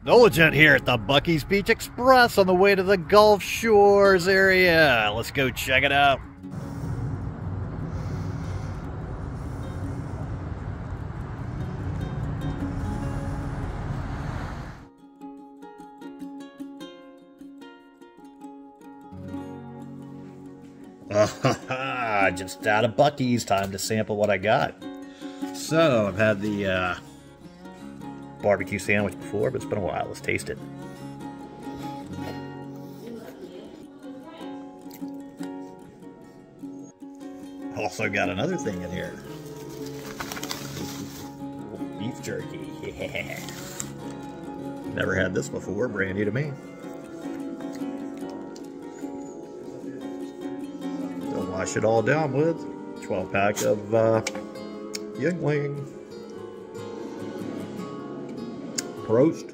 Diligent here at the Buc-ees Beach Express on the way to the Gulf Shores area. Let's go check it out. Just out of Buc-ees, time to sample what I got. So, I've had the barbecue sandwich before, but it's been a while. Let's taste it. Also got another thing in here. Beef jerky. Yeah. Never had this before, brand new to me. Don't wash it all down with 12-pack of Yingling. Prost.